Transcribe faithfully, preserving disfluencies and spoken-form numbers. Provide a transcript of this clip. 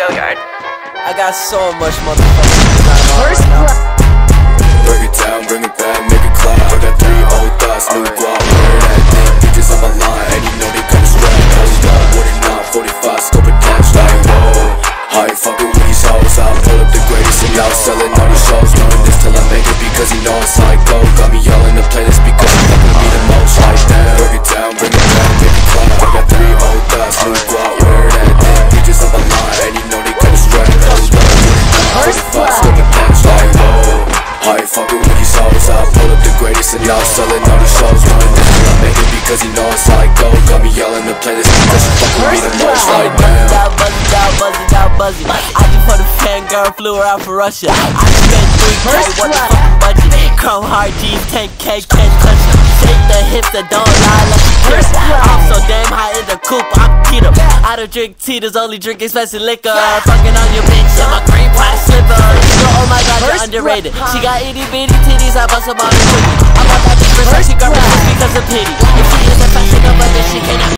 schoolyard. I got so much motherfucking design on First right now. Bring it down, bring it back, make it clap. I got three old thoughts, new guap. Wearing that thing, bitches on my line, and you know they kinda strapped. Hold up, what it not, forty-five, scope attached. Like whoa, I ain't fucking with these hoes. I'll pull up the greatest and y'all selling all these shows. Doing this till I make it because you know it's like go. Got me all in the playlist because you fucking me the most. Like damn, bring it down, bring it back, make it clap. I got three old thoughts, new guap. Wearing that thing, bitches on my line, and you know they kinda strapped. Hold up, forty-five, scope attached. Like whoa, I ain't fucking with these hoes. I pull up the greatest and y'all selling all these shows. Doing this till I make it because you know it's like go. Got me all in the playlist because you fucking me the most. Like damn, Down buzzy, down buzzy, down buzzy. I just for the fangirl, flew her out for Russia. I spent three K, what the fucking budget? Chrome hard G's, ten K, can't touch it. Shake the hips that don't lie like a kid. I'm so damn high in the coupe, I'm keto. I don't drink Tito's, only drink expensive liquor. Fucking on your bitch, and my cream pie slipper. Oh my god, you're underrated. She got itty bitty titties, I bust them on the cookie. I bought that bitch for sex, she got me because of pity. If she is a fashion, but then she cannot